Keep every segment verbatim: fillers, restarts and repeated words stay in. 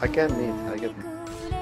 I can't meet, I get me.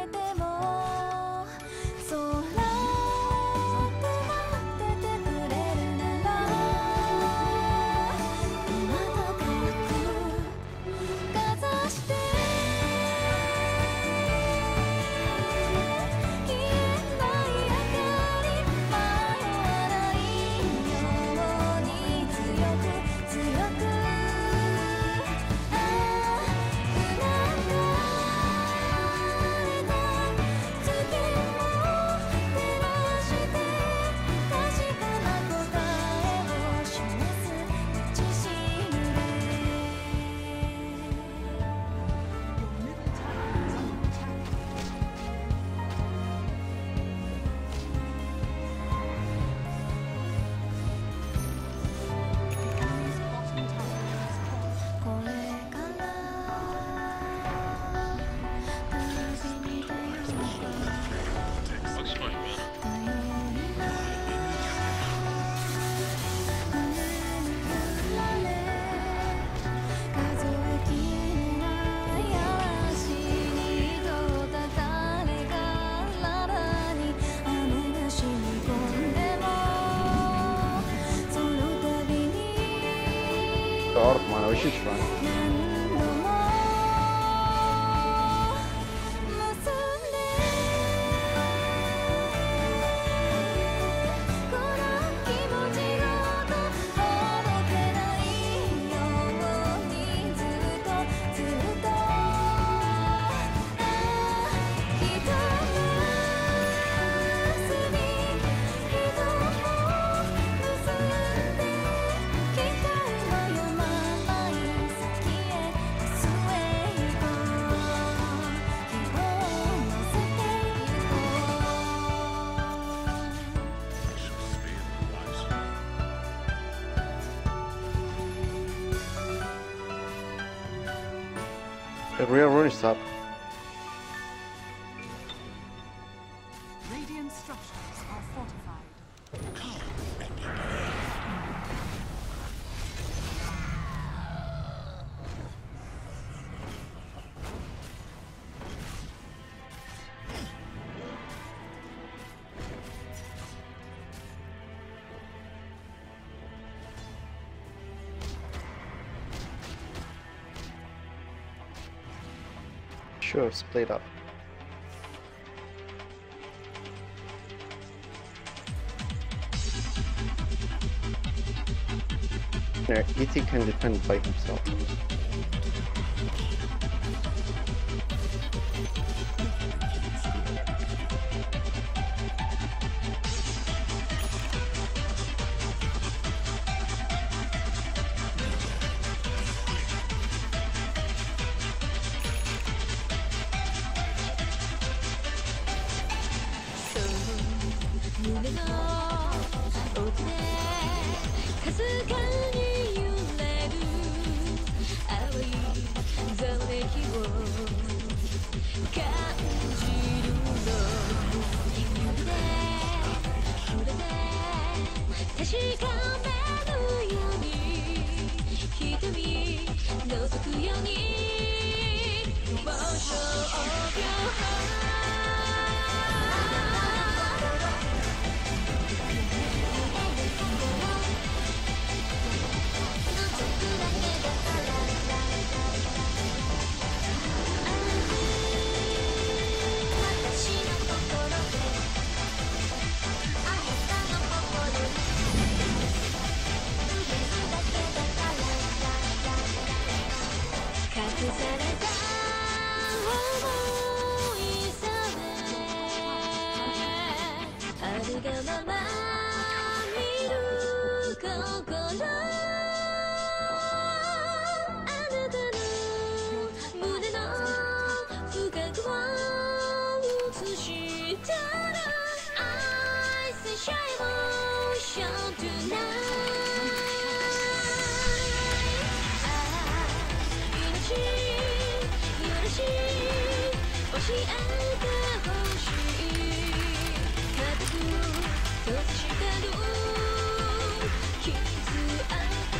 الأرض ما وش يشفعنا The real rune stop. Radiant structures are fortified. Sure, split up. There, E T can defend by himself.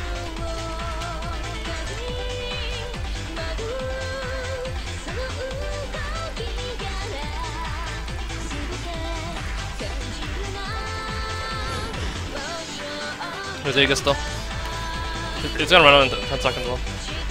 Ooh. There's Aegis still. It- It's gonna run out in ten seconds though.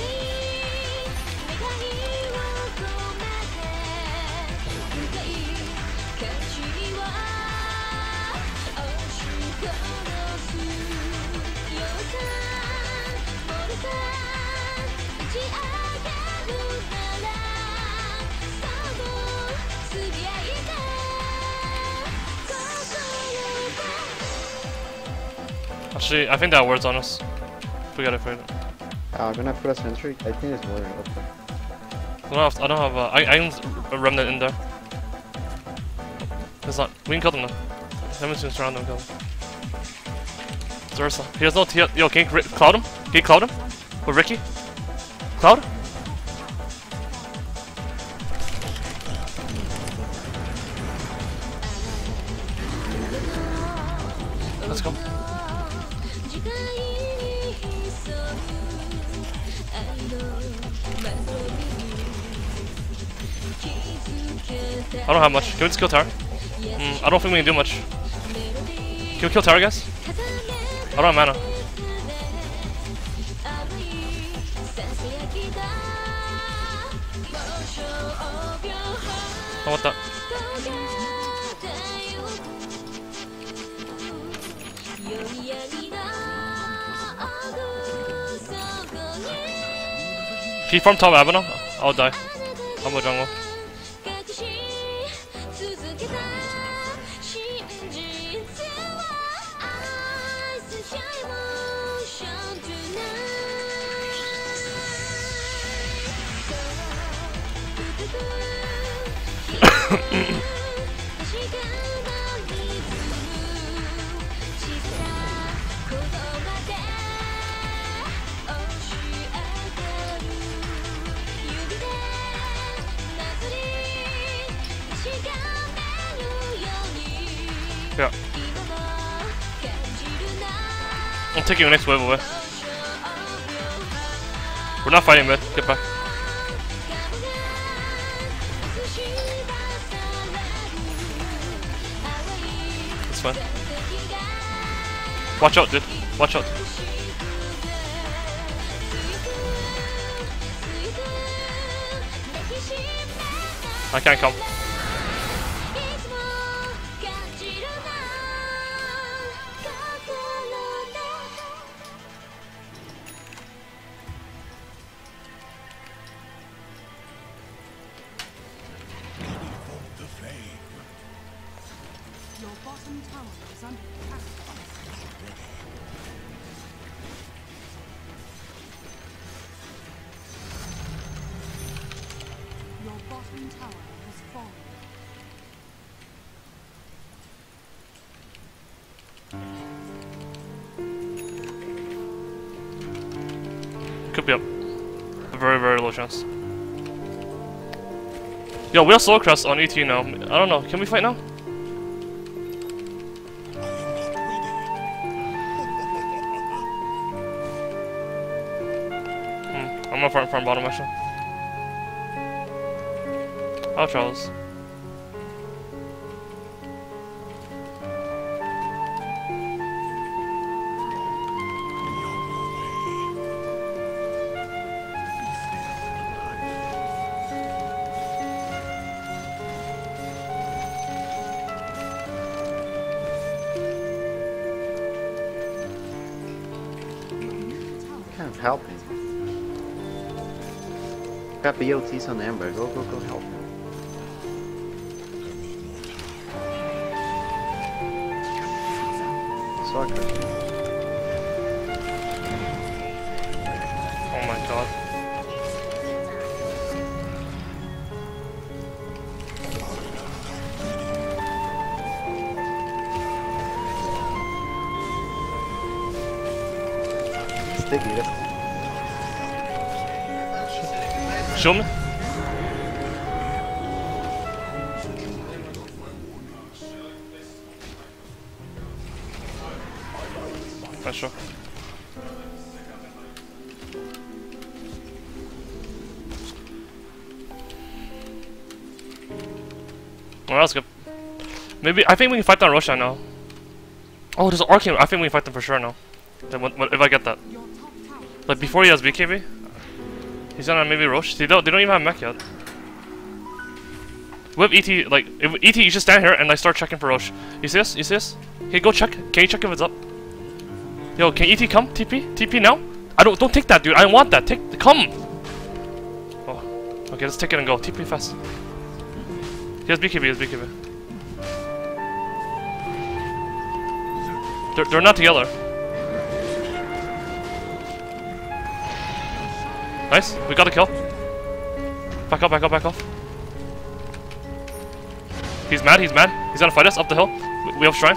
Actually, I think that word's on us. We gotta fight it. Uh, I'm gonna put a sentry. I think it's more up there. I don't have. I don't have. Uh, I I can a remnant in there. It's not. We can kill them now. Haven't been surrounded. Kill them. Zarsa. He has no. He has, yo, can you cloud him? Can you cloud him? With Ricky? Cloud? Let's go. I don't have much. Can we just kill Tower? Mm, I don't think we can do much. Can we kill Tower, guys? I don't have mana. I want that. If he farm top Abeno, I'll die. I'm a jungle. Yeah. I'm taking your next wave away. We're not fighting mid. Get back. It's fine. Watch out, dude. Watch out. I can't come. Your bottom tower is under attack. Your bottom tower has fallen. Could be up. A very, very low chance. Yo, we have Soul Crest on E T now. I don't know. Can we fight now? Hmm. I'm gonna farm, farm bottom actually. I'll try this. Can't help him. Got B O Ts on Ember. Go, go, go help him. Soccer. Oh my god. Sticky, that's Show me. Nice shot. Well, that's good. Maybe I think we can fight that Roshan now. Oh, there's an Arcane. I think we can fight them for sure now. Then what, what if I get that? Your top tower Like before he has B K B? He's gonna maybe Roche. They don't, they don't even have mech yet. We have E T, like, if E T, you should stand here and like start checking for Roche. You see this? You see this? Okay, go check. Can you check if it's up? Yo, can E T come? T P? T P now? I don't, don't take that, dude. I want that. Take, come! Oh, okay, let's take it and go. T P fast. He has B K B, he has B K B. They're, they're not together. Nice, we got a kill. Back up, back up, back off. He's mad, he's mad. He's gonna fight us up the hill. We, we have Shrine.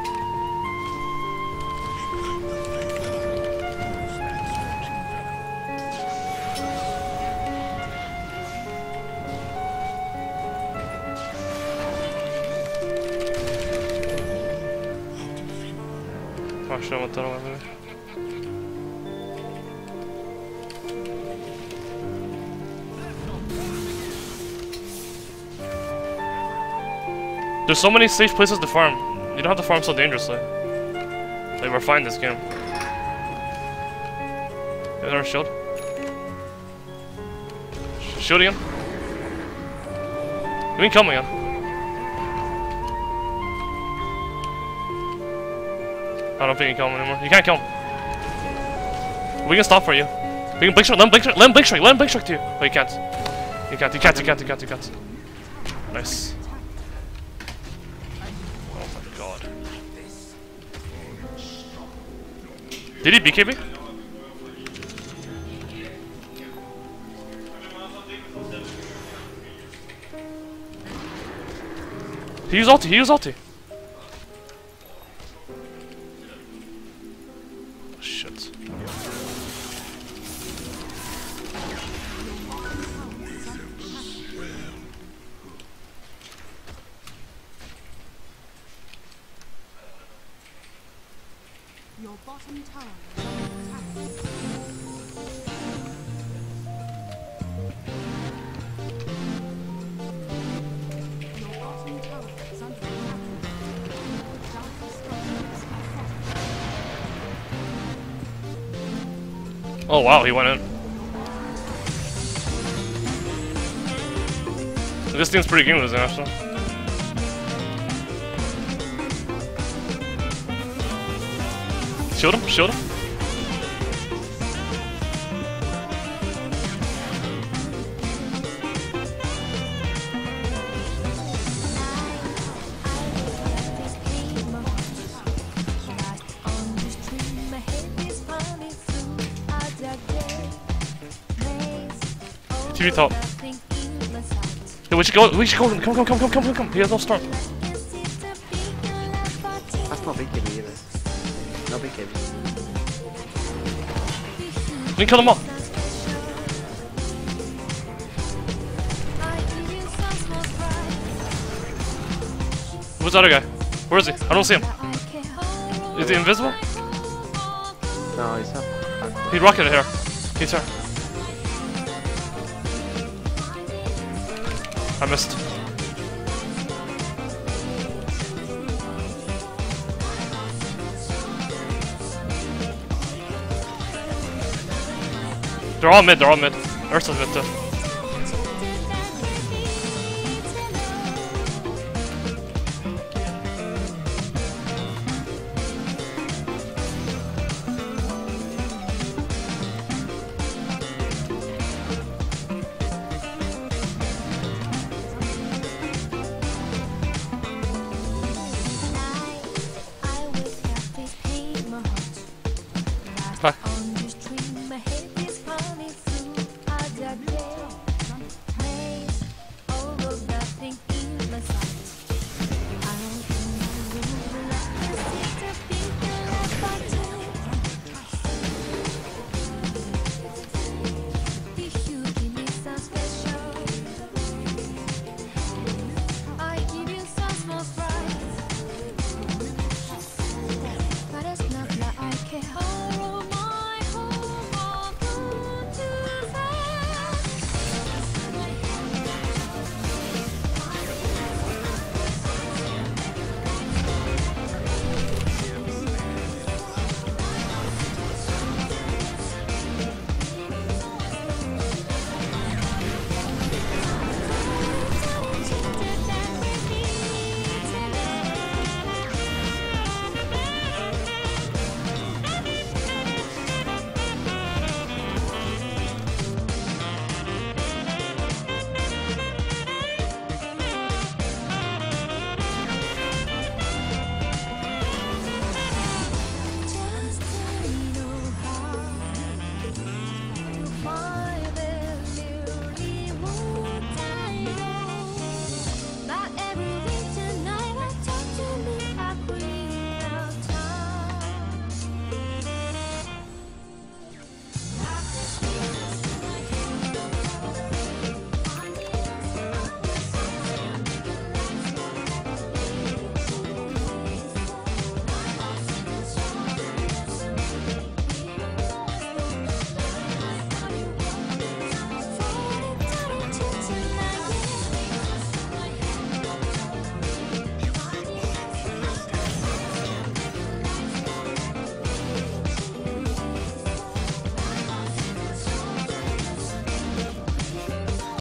Oh shit, what the hell am I doing? There's so many safe places to farm. You don't have to farm so dangerously. Like, we're fine this game. There's our shield. Sh shield again. We can kill him again. I don't think you can kill him anymore. You can't kill him. We can stop for you. We can blink strike. Let him blink strike. Let him blink strike. Let him blink strike to you. Oh, you can't. You can't. You can't. You can't. You can't. You can't. Nice. Did he B K B? He used ulti, he used ulti. Oh, shit. Your bottom tower is under attack. Your bottom tower is under attack. Dark structures are fortified. Oh wow, he went in. This thing's pretty good with this actually. Shield him, shield him. T V top. Yeah, we should go, we should go, come, come, come, come, come, come, come. He has no storm. That's not B K B either. No B K B. We can kill them all. Where's the other guy? Where is he? I don't see him. Is he invisible? No, he's not. He rocketed here. He's here. I missed. They're all mid, they're all mid. Ursa's mid too.